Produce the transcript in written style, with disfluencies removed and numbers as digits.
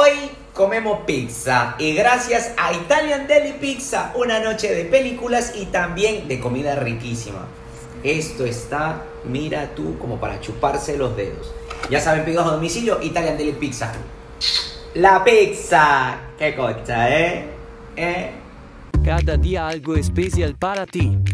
Hoy comemos pizza y gracias a Italian Deli Pizza, una noche de películas y también de comida riquísima. Esto está, mira tú, como para chuparse los dedos. Ya saben, pedidos a domicilio, Italian Deli Pizza. La pizza, qué cocha, ¿eh? Cada día algo especial para ti.